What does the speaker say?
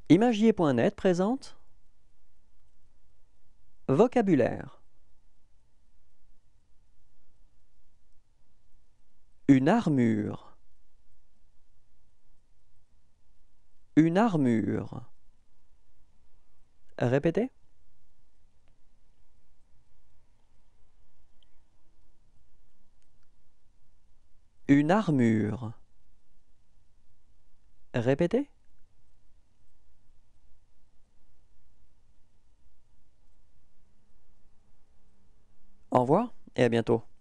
Imagier.net présente Vocabulaire. Une armure. Une armure. Répétez. Une armure. Répétez. Au revoir et à bientôt.